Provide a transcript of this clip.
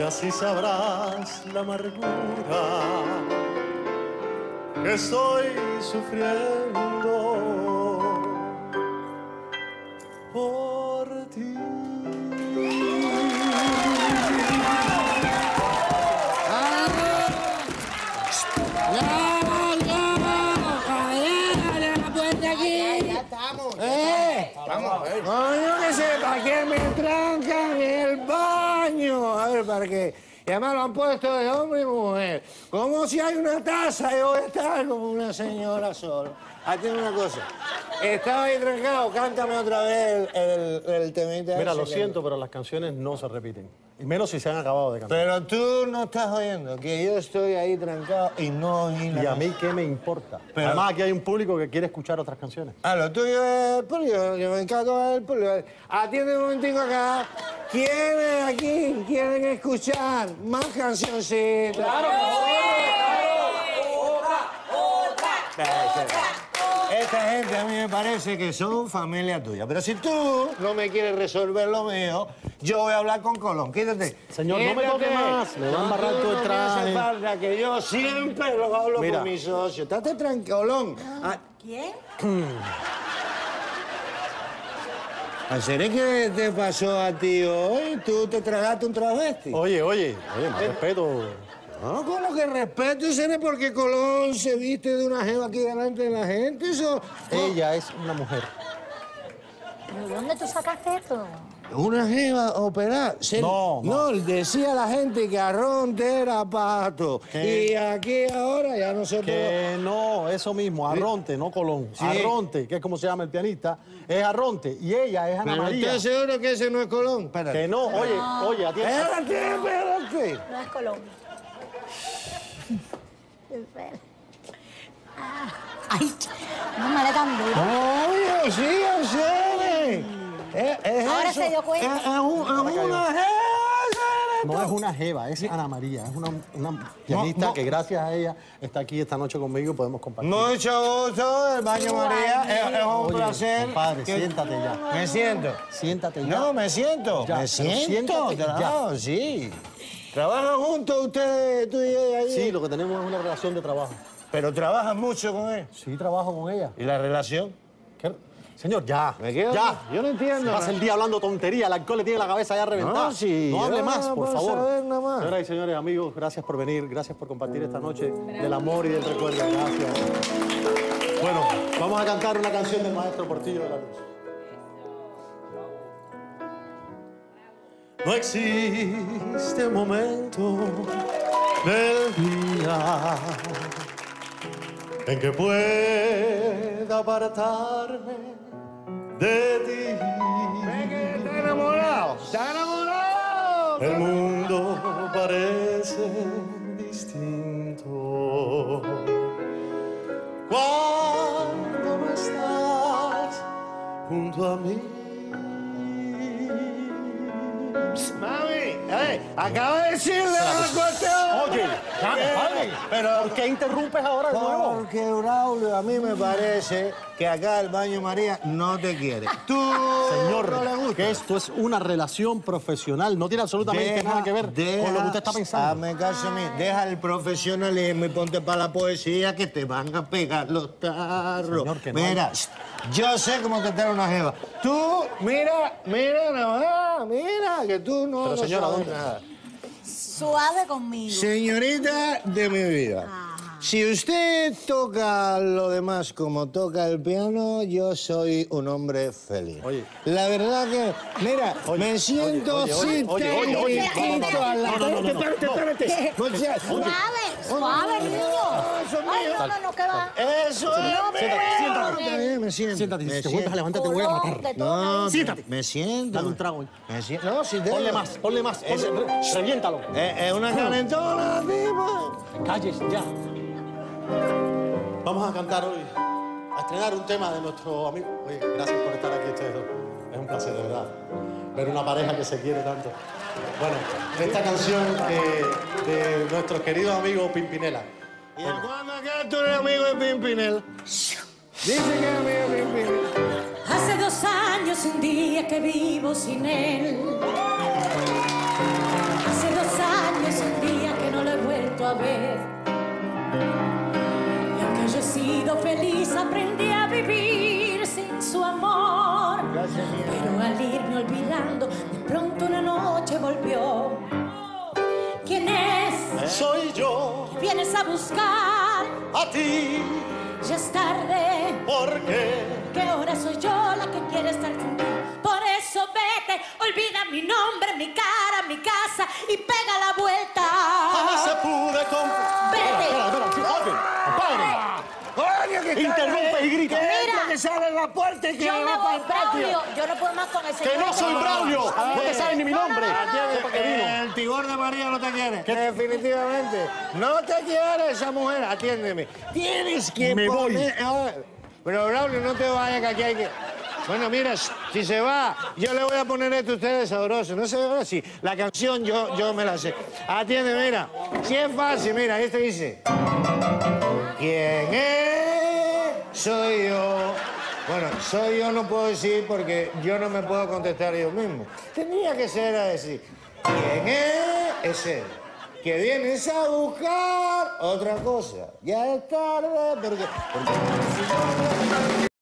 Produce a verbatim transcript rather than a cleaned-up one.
así sabrás la amargura que estoy sufriendo por ti. Vamos a ver. Coño, que sepa que me trancan el baño. A ver, ¿para qué? Y además lo han puesto de hombre y mujer. Como si hay una taza y voy a estar como una señora sola. Ah, tiene una cosa. Estaba ahí trancado, cántame otra vez el, el, el temita. Mira, lo que... siento, pero las canciones no se repiten. Y menos si se han acabado de cantar. Pero tú no estás oyendo, que yo estoy ahí trancado y no oí la ¿Y a canción. mí qué me importa? Pero... Además, aquí hay un público que quiere escuchar otras canciones. Ah, lo tuyo es el público, yo me encargo del público. Atiende un momentico acá. ¿Quiénes aquí quieren escuchar más cancioncitas? ¡Claro, Esta gente a mí me parece que son familia tuya. Pero si tú no me quieres resolver lo mío, yo voy a hablar con Colón. Quítate. Señor, no me toque más. Me va a embarrar todo el traje. No hace falta que yo siempre lo hablo Mira. con mi socio. Estate tranquilo, Colón. Ah, ¿Quién? ¿Seré que te pasó a ti hoy? ¿Tú te tragaste un travesti? Oye, oye, oye, más respeto. No, ¿cómo que respeto? ¿Seré porque Colón se viste de una jeva aquí delante de la gente? Eso... Ella es una mujer. ¿De dónde tú sacaste esto? ¿Una jeva operada? Se- No, no. No, decía la gente que Arronte era pato. ¿Qué? Y aquí ahora ya nosotros... Que no, eso mismo, Arronte, no Colón. Sí. Arronte, que es como se llama el pianista, es Arronte. Y ella es Ana ¿Pero María. estás seguro que ese no es Colón? Espérate. Que no, oye, oye, atiende. Espérate, espérate. No es Colombia. Espera. Ah, ay, no me le tan duro. Obvio, sí, yo sé. Es, es Ahora eso. se dio cuenta. Es, es un- es Ahora cayó. una jeva. No es una jeva, es Ana María. Es una, una pianista no. que gracias a ella está aquí esta noche conmigo y podemos compartir. Mucho gusto, el baño María. Es, es un Oye, placer. compadre, que- siéntate ya. Me siento. Siéntate ya. No, me siento. Ya, me pero siento. siéntate Trabajo, sí. ¿Trabajan juntos ustedes, tú y ella ahí? Sí, lo que tenemos es una relación de trabajo. ¿Pero trabajan mucho con él? Sí, trabajo con ella. ¿Y la relación? ¿Qué? Señor, ya. ¿Me quedo? Ya. Yo no entiendo. Pasa el día hablando tontería, el alcohol le tiene la cabeza ya reventada. No, sí, No hable yo más, por puedo favor. saber nada más. Señoras y señores, amigos, gracias por venir, gracias por compartir esta noche del amor y del recuerdo. Gracias. Bueno, vamos a cantar una canción del maestro Portillo de la Luz. No existe momento del día en que pueda apartarme de ti. ¿Ves que está enamorado? ¿Está enamorado? El mundo parece distinto cuando no estás junto a mí. Mami, eh, acaba de decirle la cuestión. Oye, ya, compadre, pero ¿por qué interrumpes ahora de nuevo? Porque, Braulio, a mí me parece que acá el baño María no te quiere. Tú Señor, no le gusta. que esto es una relación profesional, no tiene absolutamente nada que ver con lo que usted está pensando. Hazme caso a mí, deja el profesionalismo y ponte para la poesía que te van a pegar los tarros. Señor, que no Mira, yo sé cómo tratar una jeva. Tú, mira, mira nada más, mira, que tú no, Pero, no señora, sabes ¿dónde? nada. Suave conmigo. Señorita de mi vida, si usted toca lo demás como toca el piano, yo soy un hombre feliz. Oye. La verdad que, mira, Oye, me siento oye, así oye, oye, oye, oye, tecniquito a la... no, no, no, no, Espérate, no, espérate, espérate. No, ya, Suave, suave, niño. Eso es Ay, mío. no, no, no, ¿qué va? Eso es mío. Siéntate, siéntate. Está bien, me siento. Siéntate, me si te siento. vuelves a levantar te voy a matar. Te No, toca. Siéntate. me siento. Dale un trago. Me siento. No, si te... Ponle más, ponle más, Ese- ponle, re- reviéntalo. Es es una calentona, tipo. Calles, ya. Vamos a cantar hoy, a estrenar un tema de nuestro amigo. Oye, gracias por estar aquí ustedes dos. Es un placer, de verdad, ver una pareja que se quiere tanto. Bueno, esta canción eh, de nuestro querido amigo Pimpinela. ¿Y a cuándo acá tú eres amigo de Pimpinela? Dice que es amigo de Pimpinela. Hace dos años un día que vivo sin él. Hace Hace dos años, un día que no lo he vuelto a ver. Y aunque yo he sido feliz, aprendí a vivir sin su amor. Pero al irme olvidando, de pronto una noche volvió. ¿Quién es? Soy yo. ¿Qué vienes a buscar? A ti. Ya es tarde. ¿Por qué? Que ahora soy yo la que quiere estar contigo. Por eso vete, olvida mi nombre, mi cara, mi casa y pega la vuelta. Jamás se pude con... Vete. Espera, espera, compadre, compadre. Coño, que Interrumpe y grita. Mira. que sale en la puerta y que Yo va me para voy, el patio. Braulio. Yo no puedo más con ese. Que no soy Braulio. No te sabes ni mi nombre. Atiende, ¿Para qué vino? El tigor de María no te quiere. Definitivamente. No te quiere esa mujer. Atiéndeme. Tienes que Me voy. poner... Ah, pero, Braulio, no te vayas, que aquí hay que... Bueno, mira, si se va, yo le voy a poner esto a ustedes sabroso. No se ve así. La canción yo, yo me la sé. Atiende, mira. Si es fácil, mira, esto dice... ¿Quién es? Soy yo. Bueno, soy yo no puedo decir porque yo no me puedo contestar yo mismo. Tenía que ser a decir, ¿quién es? Es él. Que vienes a buscar otra cosa. Ya es tarde porque... porque...